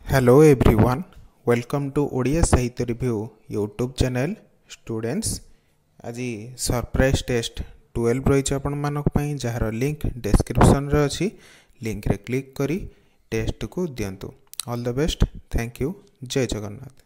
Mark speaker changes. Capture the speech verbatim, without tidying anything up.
Speaker 1: Hello everyone, welcome to Odia Sahitya Review YouTube channel. Students, আজি surprise test twelve रही आपण मानक पई जहार लिंक डिस्क्रिप्शन रे अछि लिंक रे क्लिक करी टेस्ट को दियंतु. All the best. Thank you. जय जगन्नाथ.